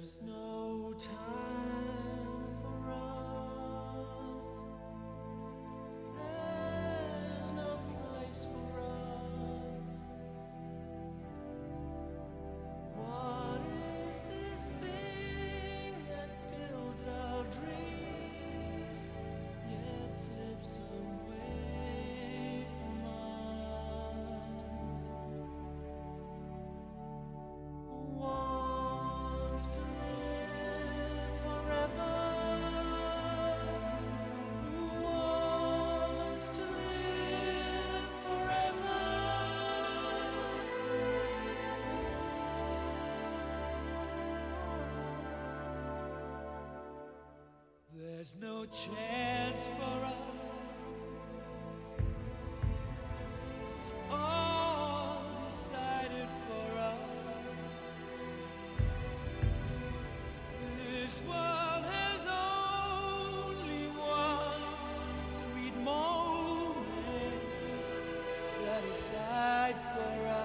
There's no time for us. There's no place for us. What is this thing that builds our dreams, yet tips away from us? Wants to live forever. Who wants to live forever? There's no chance for us. It's all decided for us. This world has only one sweet moment set aside for us.